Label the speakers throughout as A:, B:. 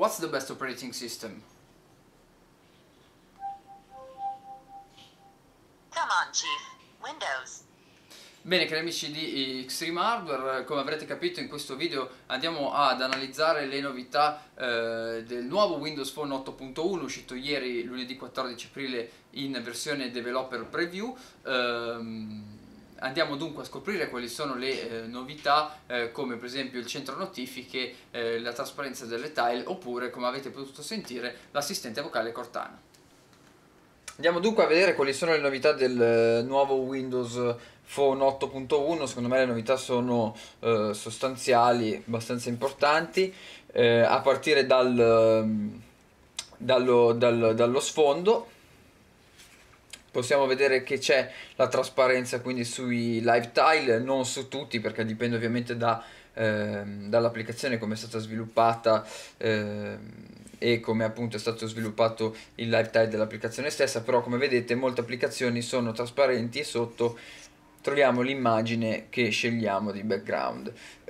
A: What's the best operating system?
B: Come on, Chief. Windows.
A: Bene, cari amici di Extreme Hardware, come avrete capito in questo video andiamo ad analizzare le novità del nuovo Windows Phone 8.1 uscito ieri lunedì 14 aprile in versione Developer Preview. Andiamo dunque a scoprire quali sono le novità come per esempio il centro notifiche, la trasparenza delle tile oppure, come avete potuto sentire, l'assistente vocale Cortana. Andiamo dunque a vedere quali sono le novità del nuovo Windows Phone 8.1. Secondo me le novità sono sostanziali, abbastanza importanti, a partire dallo sfondo. Possiamo vedere che c'è la trasparenza quindi sui live tile, non su tutti perché dipende ovviamente dall'applicazione, come è stata sviluppata e come appunto è stato sviluppato il live tile dell'applicazione stessa, però come vedete molte applicazioni sono trasparenti e sotto troviamo l'immagine che scegliamo di background.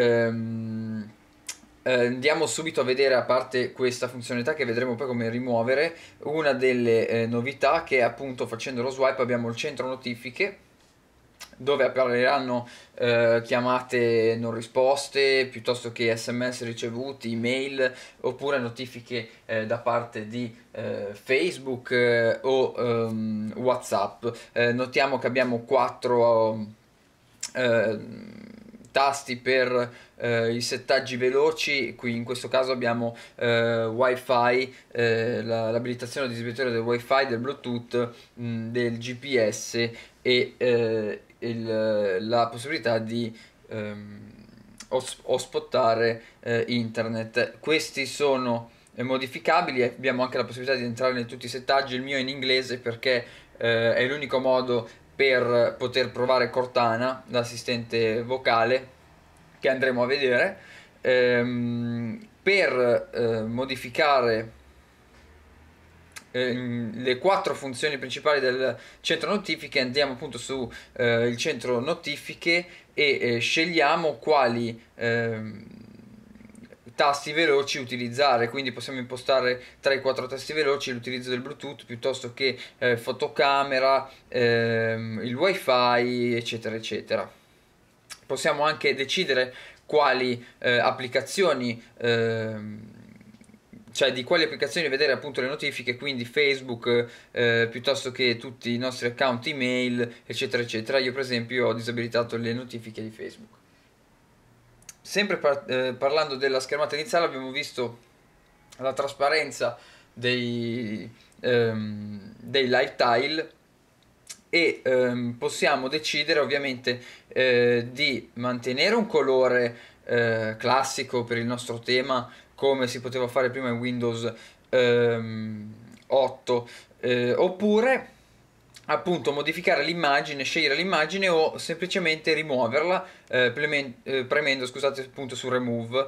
A: Andiamo subito a vedere, a parte questa funzionalità che vedremo poi come rimuovere, una delle novità che appunto facendo lo swipe abbiamo il centro notifiche dove appariranno chiamate non risposte piuttosto che sms ricevuti, email oppure notifiche da parte di Facebook o WhatsApp. Notiamo che abbiamo 4 tasti per i settaggi veloci. Qui in questo caso abbiamo wifi, l'abilitazione o disabilitazione del wifi, del bluetooth, del gps e la possibilità di hotspottare internet. Questi sono modificabili, abbiamo anche la possibilità di entrare in tutti i settaggi. Il mio è in inglese perché è l'unico modo per poter provare Cortana, l'assistente vocale che andremo a vedere. Per modificare le 4 funzioni principali del centro notifiche andiamo appunto su il centro notifiche e scegliamo quali tasti veloci utilizzare. Quindi possiamo impostare tra i 4 tasti veloci l'utilizzo del Bluetooth piuttosto che fotocamera, il wifi eccetera eccetera. Possiamo anche decidere quali applicazioni cioè di quali applicazioni vedere appunto le notifiche, quindi Facebook piuttosto che tutti i nostri account email eccetera eccetera. Io per esempio ho disabilitato le notifiche di Facebook. Sempre parlando della schermata iniziale abbiamo visto la trasparenza dei live tile e possiamo decidere ovviamente di mantenere un colore classico per il nostro tema come si poteva fare prima in Windows 8 oppure appunto modificare l'immagine, scegliere l'immagine o semplicemente rimuoverla premendo scusate appunto su remove.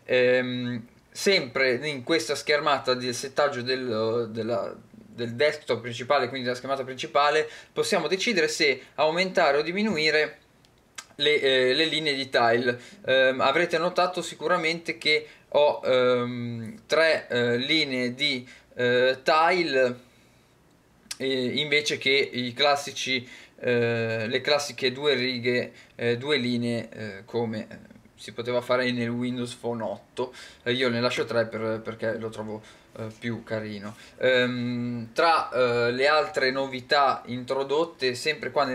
A: Sempre in questa schermata del settaggio del desktop principale, quindi della schermata principale, possiamo decidere se aumentare o diminuire le linee di tile. Avrete notato sicuramente che ho 3 linee di tile invece che i classici le classiche 2 righe, 2 linee come si poteva fare nel Windows Phone 8. Io ne lascio 3 perché lo trovo più carino. Tra le altre novità introdotte sempre qua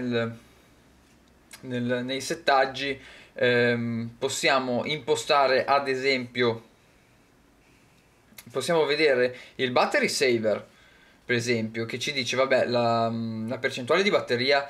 A: nei settaggi, possiamo impostare ad esempio, possiamo vedere il battery saver per esempio, che ci dice vabbè la percentuale di batteria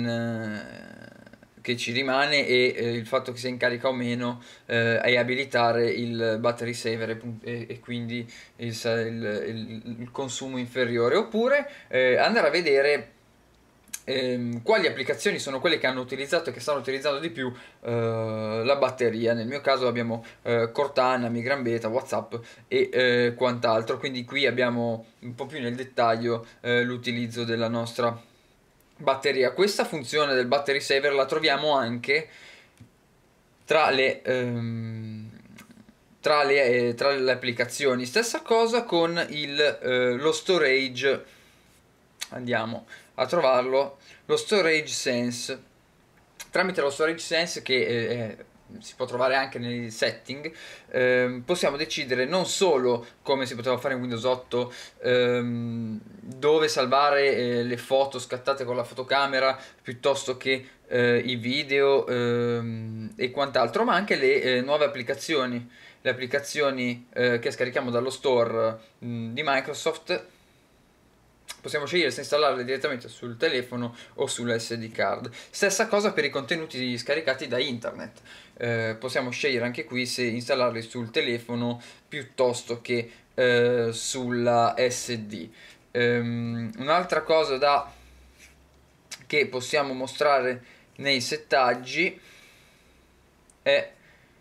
A: che ci rimane e il fatto che sia in carica o meno, e abilitare il battery saver e quindi il consumo inferiore, oppure andare a vedere quali applicazioni sono quelle che hanno utilizzato e che stanno utilizzando di più la batteria. Nel mio caso abbiamo Cortana, Migram Beta, WhatsApp e quant'altro, quindi qui abbiamo un po' più nel dettaglio l'utilizzo della nostra batteria. Questa funzione del battery saver la troviamo anche tra tra le applicazioni. Stessa cosa con lo storage, andiamo a trovarlo, lo storage sense. Tramite lo storage sense, che si può trovare anche nei setting, possiamo decidere non solo, come si poteva fare in Windows 8, dove salvare le foto scattate con la fotocamera piuttosto che i video e quant'altro, ma anche le nuove applicazioni, le applicazioni che scarichiamo dallo store di Microsoft. Possiamo scegliere se installarle direttamente sul telefono o sulla SD card. Stessa cosa per i contenuti scaricati da internet. Possiamo scegliere anche qui se installarli sul telefono piuttosto che sulla SD. Un'altra cosa che possiamo mostrare nei settaggi è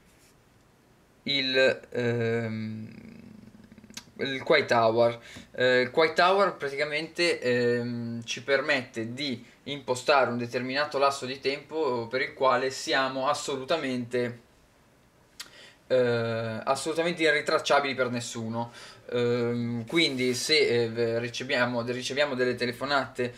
A: il Quiet Hour. Il Quiet Hour praticamente ci permette di impostare un determinato lasso di tempo per il quale siamo assolutamente irritracciabili per nessuno. Quindi se riceviamo delle telefonate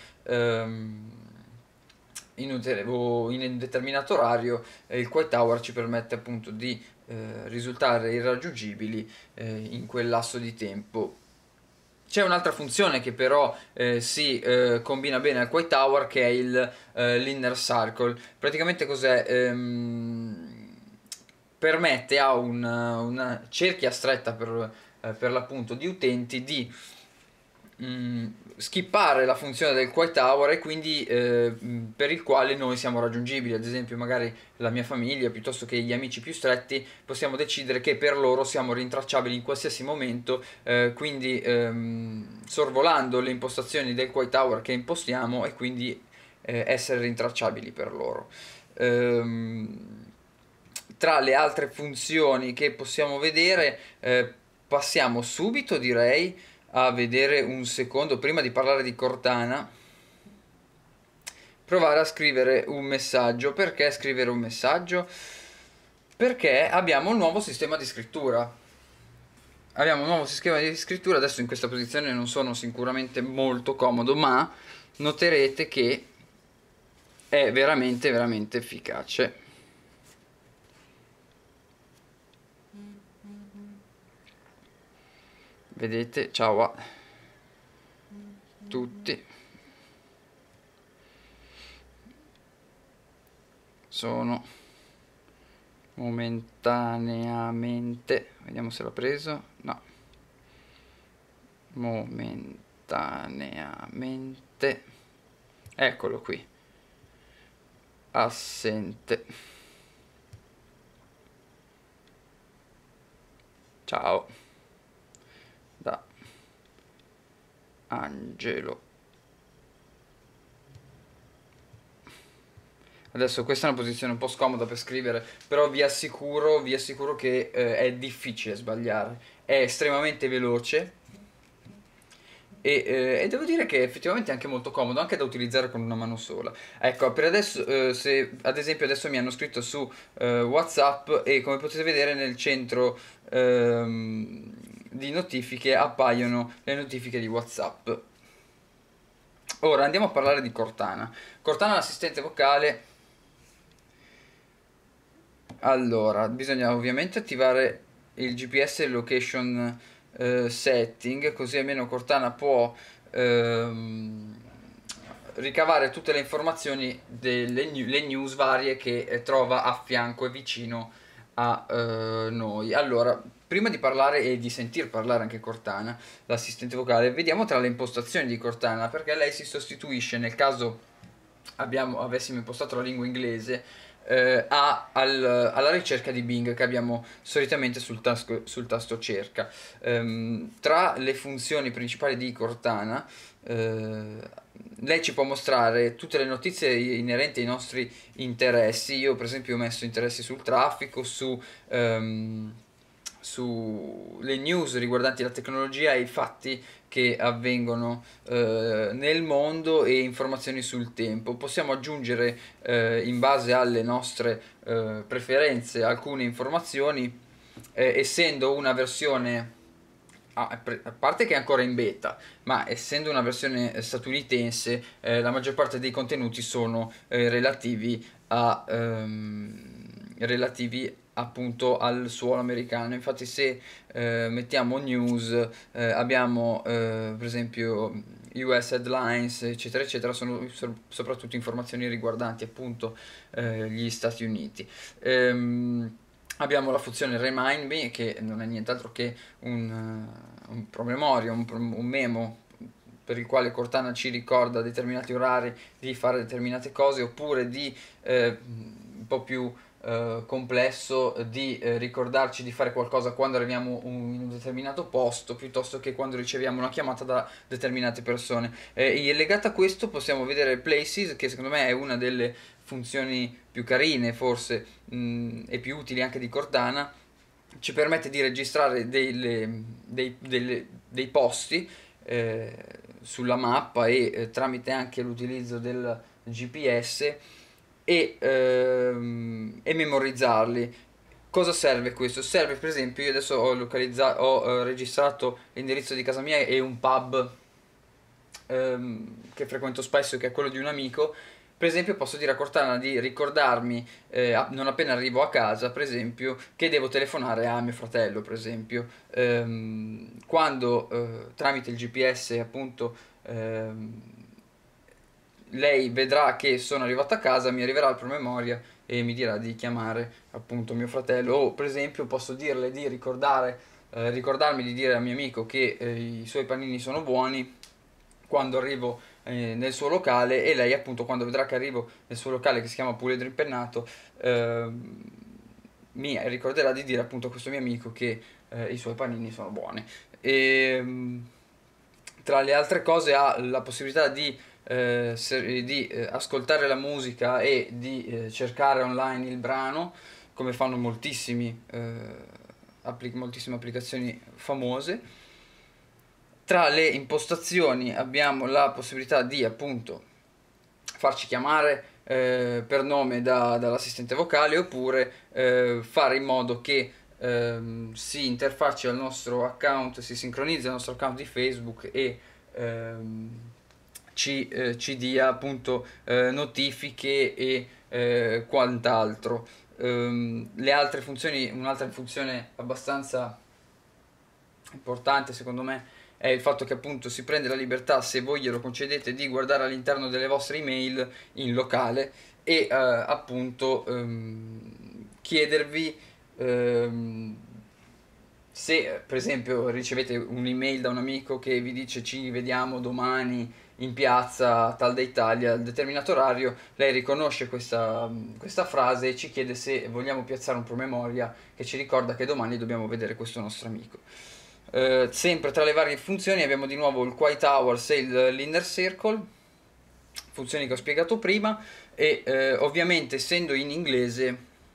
A: in un determinato orario, il Quiet Hour ci permette appunto di risultare irraggiungibili in quel lasso di tempo. C'è un'altra funzione che però si combina bene al Quiet Hour, che è l'Inner Circle. Praticamente cos'è? Permette a una cerchia stretta per l'appunto di utenti di skippare la funzione del Quiet Hour, e quindi per il quale noi siamo raggiungibili. Ad esempio, magari la mia famiglia piuttosto che gli amici più stretti, possiamo decidere che per loro siamo rintracciabili in qualsiasi momento, quindi sorvolando le impostazioni del Quiet Hour che impostiamo, e quindi essere rintracciabili per loro. Tra le altre funzioni che possiamo vedere, passiamo subito, direi, a vedere un secondo, prima di parlare di Cortana, provare a scrivere un messaggio. Perché scrivere un messaggio? Perché abbiamo un nuovo sistema di scrittura. Adesso in questa posizione non sono sicuramente molto comodo, ma noterete che è veramente veramente efficace. Vedete, ciao a tutti. Sono momentaneamente, vediamo se l'ho preso, no, momentaneamente, eccolo qui, assente. Ciao da Angelo. Adesso questa è una posizione un po' scomoda per scrivere, però vi assicuro che è difficile sbagliare, è estremamente veloce e devo dire che effettivamente è anche molto comodo, anche da utilizzare con una mano sola. Ecco, per adesso, se ad esempio adesso mi hanno scritto su WhatsApp, e come potete vedere nel centro di notifiche appaiono le notifiche di WhatsApp. Ora andiamo a parlare di Cortana. Cortana è l'assistente vocale. Allora, bisogna ovviamente attivare il GPS location setting, così almeno Cortana può ricavare tutte le informazioni le news varie che trova a fianco e vicino a noi. Allora, prima di parlare e di sentir parlare anche Cortana, l'assistente vocale, vediamo tra le impostazioni di Cortana, perché lei si sostituisce, nel caso avessimo impostato la lingua inglese, alla ricerca di Bing che abbiamo solitamente sul tasto cerca. Tra le funzioni principali di Cortana, lei ci può mostrare tutte le notizie inerenti ai nostri interessi. Io per esempio ho messo interessi sul traffico, sulle news riguardanti la tecnologia e i fatti che avvengono nel mondo, e informazioni sul tempo. Possiamo aggiungere in base alle nostre preferenze alcune informazioni essendo una versione, a parte che è ancora in beta, ma essendo una versione statunitense, la maggior parte dei contenuti sono relativi appunto al suolo americano. Infatti se mettiamo news, abbiamo per esempio US headlines eccetera eccetera, sono soprattutto informazioni riguardanti appunto gli Stati Uniti. Abbiamo la funzione Remind Me, che non è nient'altro che un promemoria, un memo per il quale Cortana ci ricorda a determinati orari di fare determinate cose, oppure di un po' più complesso di ricordarci di fare qualcosa quando arriviamo in un determinato posto, piuttosto che quando riceviamo una chiamata da determinate persone. E legato a questo possiamo vedere Places, che secondo me è una delle funzioni più carine forse e più utili anche di Cortana. Ci permette di registrare dei posti sulla mappa e tramite anche l'utilizzo del GPS e memorizzarli. Cosa serve questo? Serve per esempio, io adesso ho registrato l'indirizzo di casa mia e un pub che frequento spesso, che è quello di un amico. Per esempio posso dire a Cortana di ricordarmi, non appena arrivo a casa, per esempio, che devo telefonare a mio fratello, per esempio. Quando tramite il GPS appunto lei vedrà che sono arrivato a casa, mi arriverà il promemoria e mi dirà di chiamare appunto mio fratello. O per esempio posso dirle di ricordarmi di dire al mio amico che i suoi panini sono buoni quando arrivo nel suo locale, e lei appunto quando vedrà che arrivo nel suo locale, che si chiama Puledro Impennato, mi ricorderà di dire appunto a questo mio amico che i suoi panini sono buoni. E tra le altre cose ha la possibilità di ascoltare la musica e di cercare online il brano, come fanno moltissime applicazioni famose. Tra le impostazioni abbiamo la possibilità di appunto farci chiamare per nome dall'assistente vocale, oppure fare in modo che si interfacci al nostro account, si sincronizzi al nostro account di Facebook e ci dia appunto notifiche e quant'altro. Le altre funzioni, un'altra funzione abbastanza importante secondo me è il fatto che appunto si prende la libertà, se voi glielo concedete, di guardare all'interno delle vostre email in locale e appunto chiedervi se per esempio ricevete un'email da un amico che vi dice ci vediamo domani in piazza tal da Italia a determinato orario, lei riconosce questa frase e ci chiede se vogliamo piazzare un promemoria che ci ricorda che domani dobbiamo vedere questo nostro amico. Sempre tra le varie funzioni abbiamo di nuovo il Quiet Hours e l'Inner Circle, funzioni che ho spiegato prima, e ovviamente essendo in inglese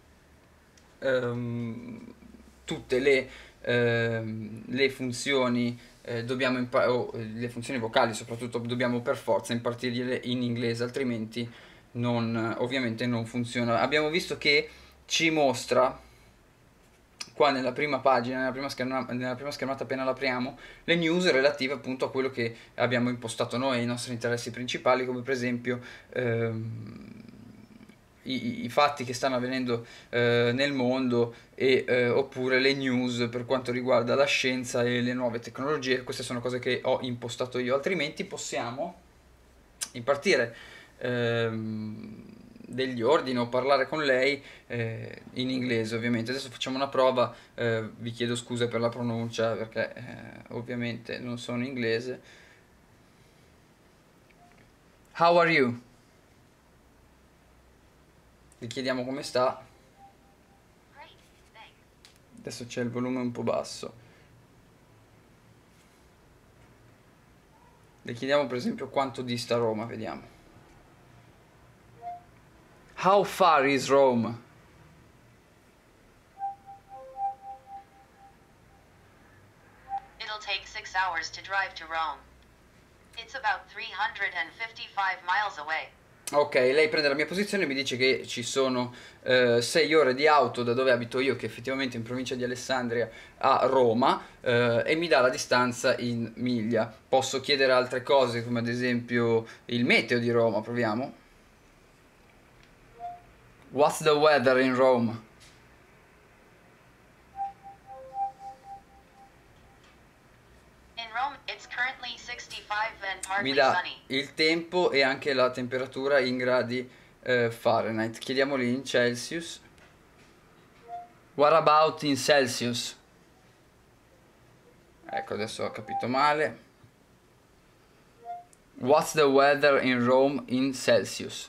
A: tutte le funzioni le funzioni vocali soprattutto dobbiamo per forza impartirle in inglese, altrimenti ovviamente non funziona. Abbiamo visto che ci mostra qua nella prima pagina, nella prima schermata appena l'apriamo, le news relative appunto a quello che abbiamo impostato noi, ai nostri interessi principali, come per esempio i fatti che stanno avvenendo nel mondo oppure le news per quanto riguarda la scienza e le nuove tecnologie. Queste sono cose che ho impostato io, altrimenti possiamo impartire degli ordini o parlare con lei in inglese, ovviamente. Adesso facciamo una prova, vi chiedo scusa per la pronuncia perché ovviamente non sono inglese. How are you? Gli chiediamo come sta. Adesso c'è il volume un po' basso. Le chiediamo per esempio quanto dista Roma, vediamo. How far is Rome?
B: It'll take 6 hours to drive to Rome. It's about 355 miles away.
A: Ok, lei prende la mia posizione e mi dice che ci sono 6 ore di auto da dove abito io, che effettivamente è in provincia di Alessandria, a Roma, e mi dà la distanza in miglia. Posso chiedere altre cose, come ad esempio il meteo di Roma, proviamo. What's the weather in Rome?
B: In Rome, it's currently 65 and
A: Mi
B: partly
A: dà
B: sunny.
A: il tempo e anche la temperatura in gradi Fahrenheit. Chiediamoli in Celsius. What about in Celsius? Ecco, adesso ho capito male. What's the weather in Rome in Celsius?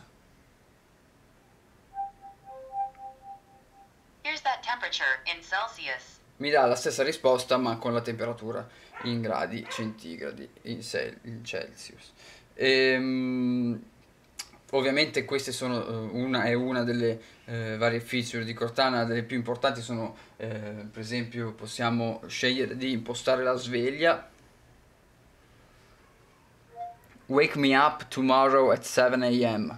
B: Here's that temperature in Celsius.
A: Mi dà la stessa risposta ma con la temperatura in gradi centigradi in Celsius. Ovviamente queste sono una delle varie feature di Cortana, delle più importanti sono per esempio possiamo scegliere di impostare la sveglia. Wake me up tomorrow at 7 a.m.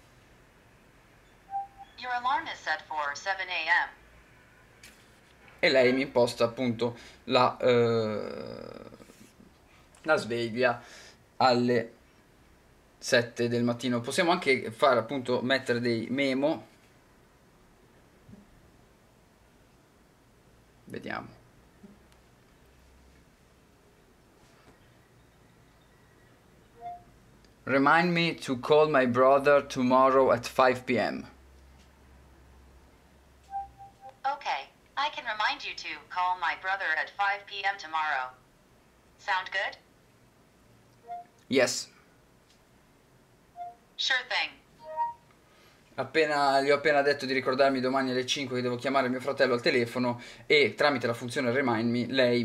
B: Your alarm is set for 7 a.m.
A: E lei mi imposta appunto la sveglia alle 7 del mattino. Possiamo anche fare appunto mettere dei memo. Vediamo. Remind me to call my brother tomorrow at 5 p.m.
B: Okay, I can remind you to call my brother at 5 p.m. tomorrow. Sound good?
A: Yes.
B: Sure thing.
A: Gli ho appena detto di ricordarmi domani alle 5 che devo chiamare mio fratello al telefono e tramite la funzione Remind Me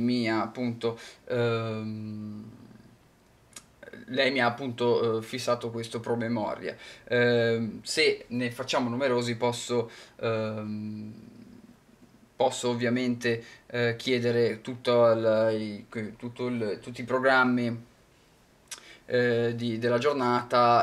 A: lei mi ha appunto fissato questo promemoria. Se ne facciamo numerosi posso ovviamente chiedere tutti i programmi della giornata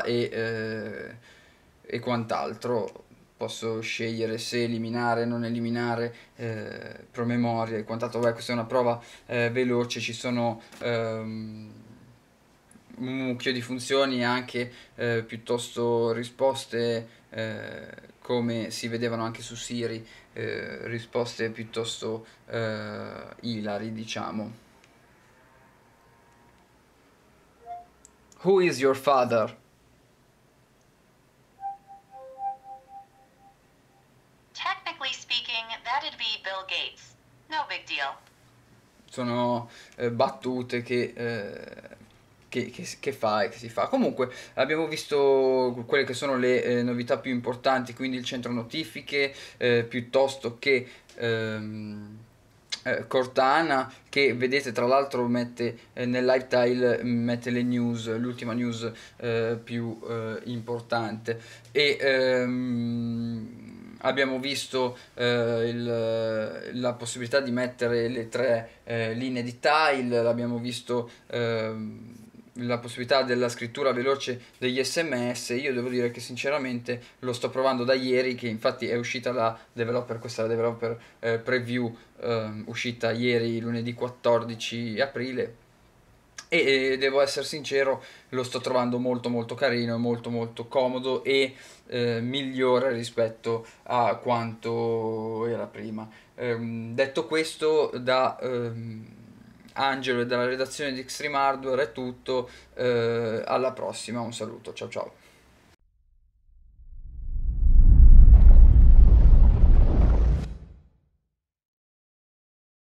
A: e quant'altro. Posso scegliere se eliminare, non eliminare promemoria e quant'altro. Beh, questa è una prova veloce, ci sono un mucchio di funzioni, anche piuttosto risposte come si vedevano anche su Siri, risposte piuttosto ilari, diciamo. Who is your father?
B: Technically speaking, that'd be Bill Gates. No big deal.
A: Sono battute che fa e che si fa. Comunque abbiamo visto quelle che sono le novità più importanti, quindi il centro notifiche piuttosto che Cortana, che vedete tra l'altro mette nel live tile mette le news, l'ultima news più importante, e abbiamo visto la possibilità di mettere le 3 linee di tile, abbiamo visto la possibilità della scrittura veloce degli SMS. Io devo dire che sinceramente lo sto provando da ieri, che infatti è uscita la developer, questa è la developer preview uscita ieri lunedì 14 aprile, e devo essere sincero, lo sto trovando molto molto carino, molto molto comodo e migliore rispetto a quanto era prima. Detto questo, da Angelo e dalla redazione di Extreme Hardware è tutto, alla prossima, un saluto, ciao ciao.